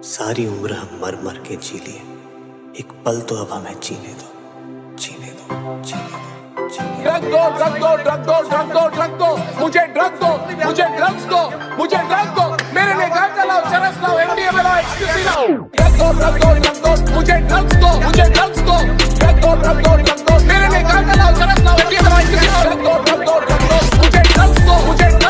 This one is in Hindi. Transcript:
सारी उम्र हम मर मर के जी लिए, एक पल तो अब हमें जीने दो, जीने दो, जीने दो, जीने ड्रग दो, ड्रग दो, ड्रग दो, ड्रग दो, ड्रग दो, मुझे ड्रग दो, मुझे ड्रग्स दो, मुझे ड्रग दो, मेरे लिए गांजा लाओ, चरस लाओ, एमडीएमए लाओ, एक्सक्यूसी लाओ। ड्रग दो, ड्रग दो, ड्रग दो, मुझे ड्रग्स दो, मुझे ड्रग्स दो, ड्रग दो, ड्रग दो, ड्रग दो, मेरे लिए गांजा लाओ, चरस लाओ, एमडीएमए लाओ, एक्सक्यूसी लाओ। ड्रग दो, ड्रग दो, ड्रग दो, मुझे ड्रग्स दो, मुझे